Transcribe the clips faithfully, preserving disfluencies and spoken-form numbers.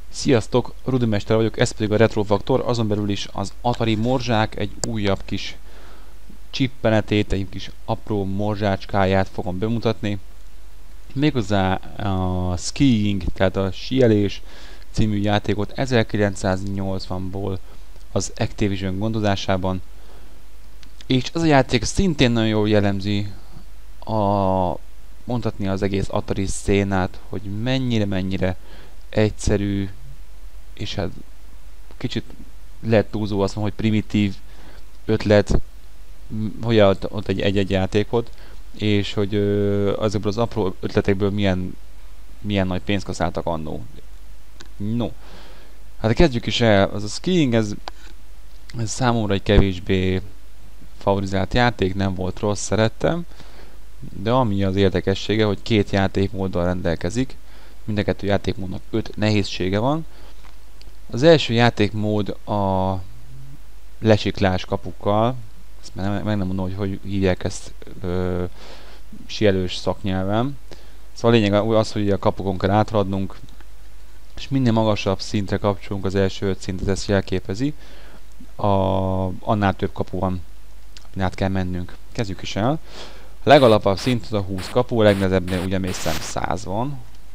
Sziasztok, Rudimester vagyok, ez pedig a Retrofaktor, azon belül is az Atari morzsák egy újabb kis csippenetét, egy kis apró morzsácskáját fogom bemutatni. Méghozzá a Skiing, tehát a síelés című játékot ezerkilencszáznyolcvanból az Activision gondozásában. És ez a játék szintén nagyon jól jellemzi a, mondhatni az egész Atari szénát, hogy mennyire-mennyire egyszerű, és hát kicsit lehet túlzó azt mondom, hogy primitív ötlet, hogy ott egy-egy játékot, és hogy ö, azokból az apró ötletekből milyen, milyen nagy pénzt kaszáltak annó. No, hát kezdjük is el. Az a Skiing, ez, ez számomra egy kevésbé favorizált játék, nem volt rossz, szerettem, de ami az érdekessége, hogy két játékmóddal rendelkezik, mind a kettő játékmódnak öt nehézsége van. Az első játékmód a lesiklás kapukkal, ezt meg nem mondom, hogy hogy hívják ezt ö, síelős szaknyelven. Szóval a lényeg az, hogy a kapukon kell átradnunk, és minél magasabb szintre kapcsolunk, az első öt szintet ezt jelképezi, a, annál több kapu van, amin át kell mennünk. Kezdjük is el. A legalapabb szint az a húsz kapu, a legnehezebbnél ugye még szem száz van.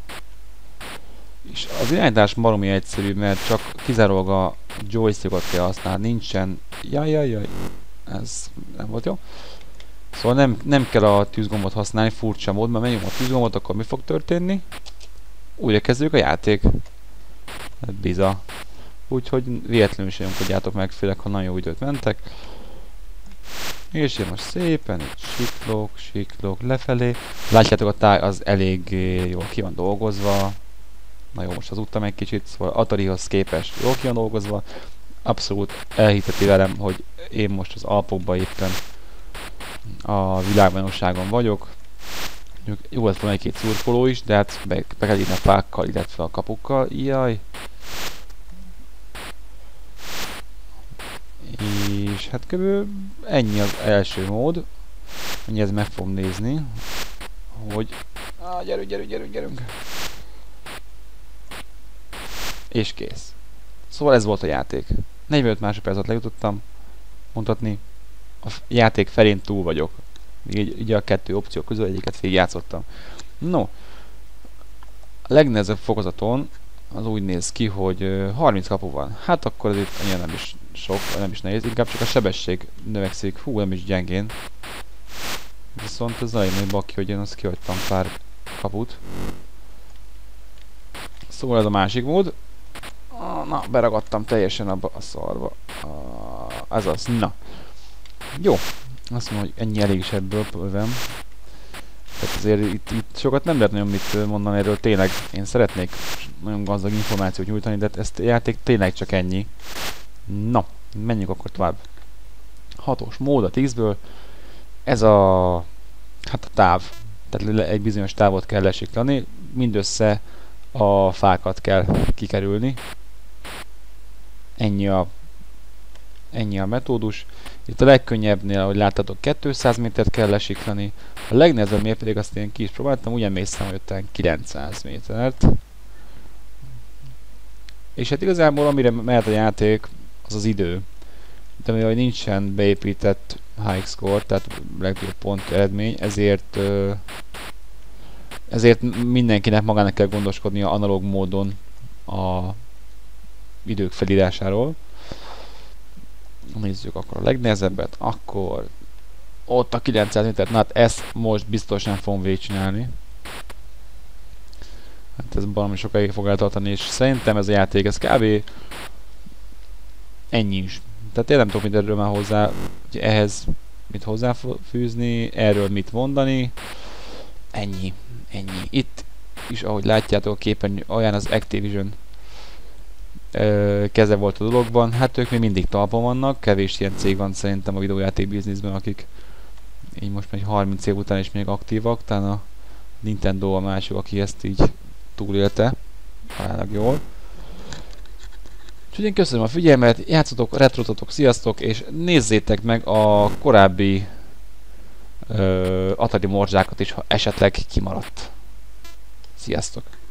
És az irányítás baromi egyszerű, mert csak kizárólag a joystickot kell használni, nincsen... Jaj, jaj, jaj, ez nem volt jó. Szóval nem, nem kell a tűzgombot használni, furcsa mód, mert menjünk a tűzgombot, akkor mi fog történni? Újra kezdjük a játék. Biza. Úgyhogy véletlenül sem nyomkodjátok meg, főleg ha nagyon jó időt mentek. És én most szépen itt siklok, siklok lefelé. Látjátok, a táj az elég jól ki van dolgozva. Na jó, most hazudtam egy kicsit, szóval Atarihoz képest jól ki van dolgozva. Abszolút elhiteti velem, hogy én most az Alpokban éppen a világbajnokságon vagyok. Jó lett volna egy-két szurkoló is, de hát be, be kell írni a pákkal, illetve a kapukkal. Jaj! És hát kb. Ennyi az első mód. Ennyi, ez meg fogom nézni, hogy... Ah, gyerünk, gyerünk, gyerünk, gyerünk! És kész. Szóval ez volt a játék. negyvenöt másodpercet lejutottam mutatni. A játék felén túl vagyok. Így, így a kettő opció közül egyiket végigjátszottam. No, a legnehezebb fokozaton az úgy néz ki, hogy uh, harminc kapu van. Hát akkor ez itt annyira nem is sok, nem is nehéz, inkább csak a sebesség növekszik. Hú, nem is gyengén. Viszont ez nagyon nagy baki, hogy én azt kihagytam pár kaput. Szóval ez a másik mód. Ah, na, beragadtam teljesen abba a szarba. Ah, ez az, na. Jó. Azt mondom, hogy ennyi elég is ebből bőven. Tehát azért itt, itt sokat nem lehet nagyon mit mondani erről, tényleg én szeretnék nagyon gazdag információt nyújtani, de ezt a játék tényleg csak ennyi. Na, menjünk akkor tovább. Hatos mód a tízből. Ez a... hát a táv. Tehát egy bizonyos távot kell lesiklani, mindössze a fákat kell kikerülni. Ennyi a, ennyi a metódus. Itt a legkönnyebbnél, ahogy láttatok, kétszáz métert kell lesiklani. A legnehezebbnél pedig azt én ki is próbáltam, úgy emlékszem, hogy ott kilencszáz métert. És hát igazából amire mehet a játék, az az idő. De mivel nincsen beépített high score, tehát legjobb pont eredmény, ezért ezért mindenkinek magának kell gondoskodnia analóg módon a idők felírásáról. Nézzük akkor a legnehezebbet, akkor ott a kilencszáz métert, na hát ezt most biztos nem fogom végigcsinálni. Hát ez valami sokáig fog eltartani, és szerintem ez a játék, ez kb. Ennyi is. Tehát én nem tudok mit erről már hozzá, hogy ehhez mit hozzáfűzni, erről mit mondani. Ennyi, ennyi. Itt is, ahogy látjátok a képen, olyan az Activision ö, keze volt a dologban. Hát ők még mindig talpon vannak, kevés ilyen cég van szerintem a videójáték bizniszben, akik így most még harminc év után is még aktívak, talán a Nintendo a másik, aki ezt így túlélte, talán jól. Úgyhogy én köszönöm a figyelmet, játszotok, retrototok, sziasztok, és nézzétek meg a korábbi ö, Atari morzsákat is, ha esetleg kimaradt. Sziasztok!